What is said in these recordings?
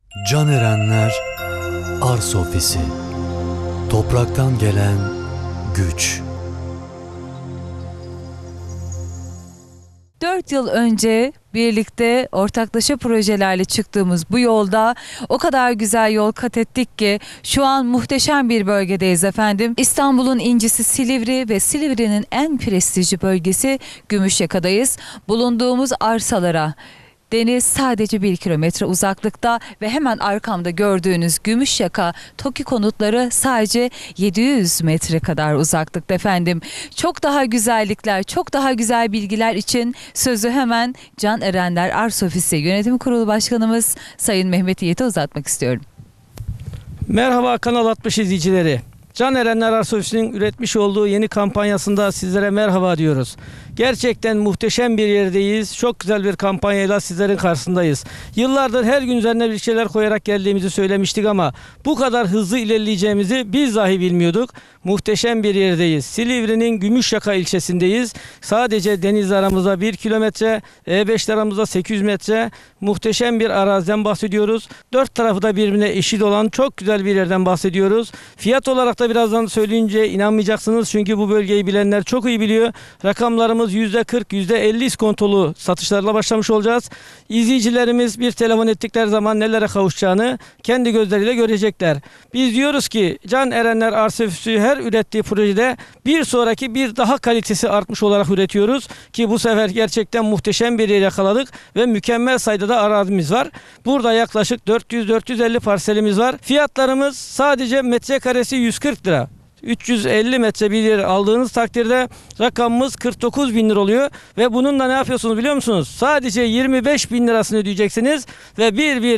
Can Erenler Arsa Ofisi. Topraktan gelen güç. 4 yıl önce birlikte ortaklaşa projelerle çıktığımız bu yolda o kadar güzel yol kat ettik ki şu an muhteşem bir bölgedeyiz efendim. İstanbul'un incisi Silivri ve Silivri'nin en prestijli bölgesi Gümüşyaka'dayız. Bulunduğumuz arsalara deniz sadece 1 kilometre uzaklıkta ve hemen arkamda gördüğünüz Gümüşyaka TOKİ konutları sadece 700 metre kadar uzaklıkta efendim. Çok daha güzellikler, çok daha güzel bilgiler için sözü hemen Can Erenler Arsa Ofisi Yönetim Kurulu Başkanımız Sayın Mehmet Yiğit'e uzatmak istiyorum. Merhaba Kanal 60 izleyicileri. Can Erenler Arsa Ofisi'nin üretmiş olduğu yeni kampanyasında sizlere merhaba diyoruz. Gerçekten muhteşem bir yerdeyiz. Çok güzel bir kampanyayla sizlerin karşısındayız. Yıllardır her gün üzerine bir şeyler koyarak geldiğimizi söylemiştik ama bu kadar hızlı ilerleyeceğimizi biz dahi bilmiyorduk. Muhteşem bir yerdeyiz. Silivri'nin Gümüşyaka ilçesindeyiz. Sadece deniz aramızda 1 kilometre, E5 aramızda 800 metre. Muhteşem bir araziden bahsediyoruz. 4 tarafı da birbirine eşit olan çok güzel bir yerden bahsediyoruz. Fiyat olarak da birazdan söyleyince inanmayacaksınız çünkü bu bölgeyi bilenler çok iyi biliyor. Rakamlarımız %40, %50 iskontolu satışlarla başlamış olacağız. İzleyicilerimiz bir telefon ettikleri zaman nelere kavuşacağını kendi gözleriyle görecekler. Biz diyoruz ki Can Erenler Arsa Ofisi her ürettiği projede bir sonraki bir daha kalitesi artmış olarak üretiyoruz ki bu sefer gerçekten muhteşem bir yer yakaladık ve mükemmel sayıda da arazimiz var. Burada yaklaşık 400-450 parselimiz var. Fiyatlarımız sadece metrekaresi 140 lira. 350 metre bir yer aldığınız takdirde rakamımız 49 bin lira oluyor ve bununla ne yapıyorsunuz biliyor musunuz? Sadece 25 bin lirasını ödeyeceksiniz ve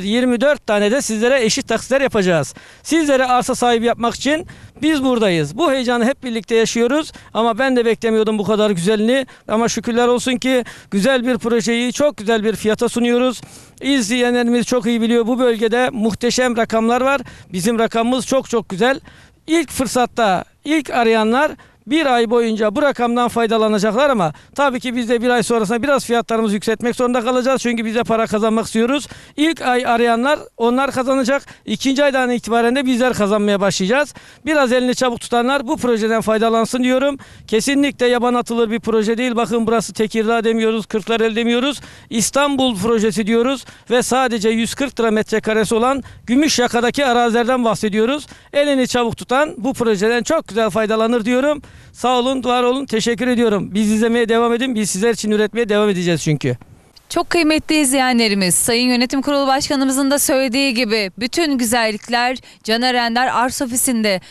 24 tane de sizlere eşit taksitler yapacağız. Sizlere arsa sahibi yapmak için biz buradayız. Bu heyecanı hep birlikte yaşıyoruz ama ben de beklemiyordum bu kadar güzelliğini ama şükürler olsun ki güzel bir projeyi çok güzel bir fiyata sunuyoruz. İzleyenlerimiz çok iyi biliyor, bu bölgede muhteşem rakamlar var. Bizim rakamımız çok güzel. İlk fırsatta ilk arayanlar bir ay boyunca bu rakamdan faydalanacaklar ama tabii ki biz de bir ay sonrasında biraz fiyatlarımızı yükseltmek zorunda kalacağız. Çünkü biz de para kazanmak istiyoruz. İlk ay arayanlar onlar kazanacak. İkinci aydan itibaren de bizler kazanmaya başlayacağız. Biraz elini çabuk tutanlar bu projeden faydalansın diyorum. Kesinlikle yaban atılır bir proje değil. Bakın burası Tekirdağ demiyoruz, Kırklareli demiyoruz. İstanbul projesi diyoruz ve sadece 140 lira metrekaresi olan Gümüşyaka'daki arazilerden bahsediyoruz. Elini çabuk tutan bu projeden çok güzel faydalanır diyorum. Sağ olun, var olun. Teşekkür ediyorum. Biz izlemeye devam edin. Biz sizler için üretmeye devam edeceğiz çünkü. Çok kıymetli izleyenlerimiz, Sayın Yönetim Kurulu Başkanımızın da söylediği gibi bütün güzellikler Can Erenler Arsa Ofisi'nde.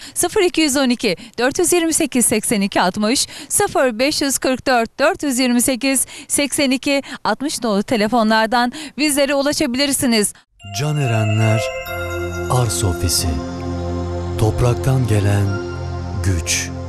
0212 428 82 60 0544 428 82 60 nolu telefonlardan bizlere ulaşabilirsiniz. Can Erenler Arsa Ofisi. Topraktan gelen güç.